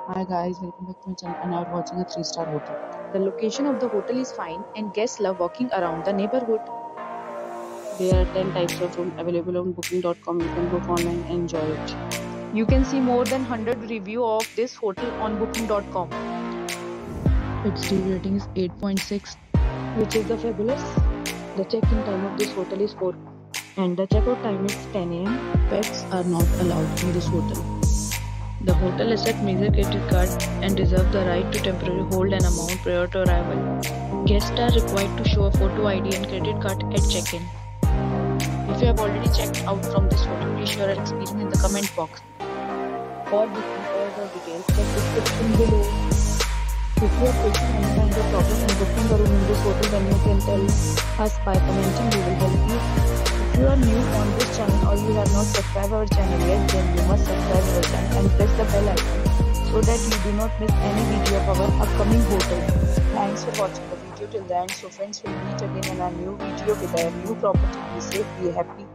Hi guys, welcome back to my channel and now we're watching a 3-star hotel. The location of the hotel is fine and guests love walking around the neighborhood. There are 10 types of room available on booking.com. You can book online and enjoy it. You can see more than 100 review of this hotel on booking.com, Its review rating is 8.6, which is the fabulous. The check-in time of this hotel is 4 and the checkout time is 10 a.m. Pets are not allowed in this hotel. The hotel accepts major credit card and reserves the right to temporarily hold an amount prior to arrival. Guests are required to show a photo ID and credit card at check-in. If you have already checked out from this hotel, please share your experience in the comment box. For booking or the details, check description below. If you are facing any kind of problem in booking a room in this hotel, then you can tell us by commenting. We will help you. If you are new on this channel or you have not subscribed our channel yet, then you must subscribe our channel and press the bell icon so that you do not miss any video of our upcoming hotel. Thanks for watching the video till the end. So friends, will meet again in a new video with a new property. Be safe, be happy.